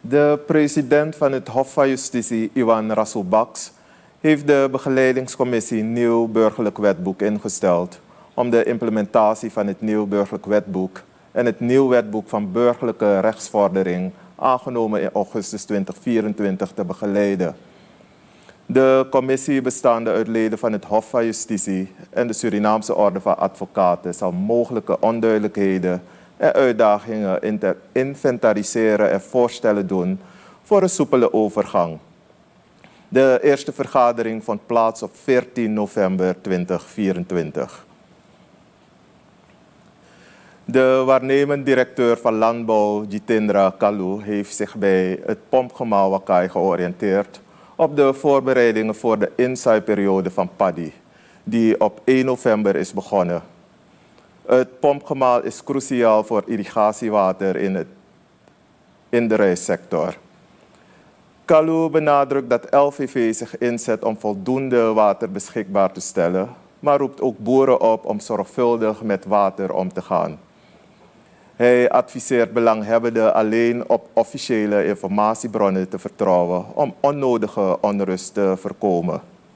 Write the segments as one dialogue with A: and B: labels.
A: De president van het Hof van Justitie, Iwan Rasool-Baks, heeft de begeleidingscommissie Nieuw Burgerlijk Wetboek ingesteld om de implementatie van het Nieuw Burgerlijk Wetboek en het Nieuw Wetboek van Burgerlijke Rechtsvordering, aangenomen in augustus 2024, te begeleiden. De commissie, bestaande uit leden van het Hof van Justitie en de Surinaamse Orde van Advocaten, zal mogelijke onduidelijkheden en uitdagingen inventariseren en voorstellen doen voor een soepele overgang. De eerste vergadering vond plaats op 14 november 2024. De waarnemend directeur van Landbouw, Jitendra Kalu, heeft zich bij het Pompgemaal Wakai georiënteerd op de voorbereidingen voor de inzaaiperiode van paddy, die op 1 november is begonnen. Het pompgemaal is cruciaal voor irrigatiewater in de rijstsector. Kalu benadrukt dat LVV zich inzet om voldoende water beschikbaar te stellen, maar roept ook boeren op om zorgvuldig met water om te gaan. Hij adviseert belanghebbenden alleen op officiële informatiebronnen te vertrouwen om onnodige onrust te voorkomen.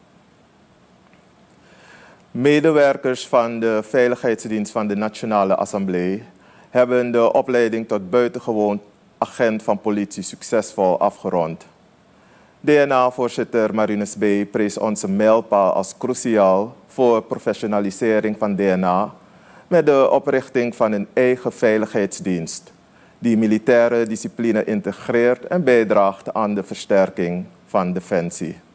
A: Medewerkers van de Veiligheidsdienst van de Nationale Assemblée hebben de opleiding tot buitengewoon agent van politie succesvol afgerond. DNA-voorzitter Marinus B. prees onze mijlpaal als cruciaal voor professionalisering van DNA met de oprichting van een eigen veiligheidsdienst die militaire discipline integreert en bijdraagt aan de versterking van defensie.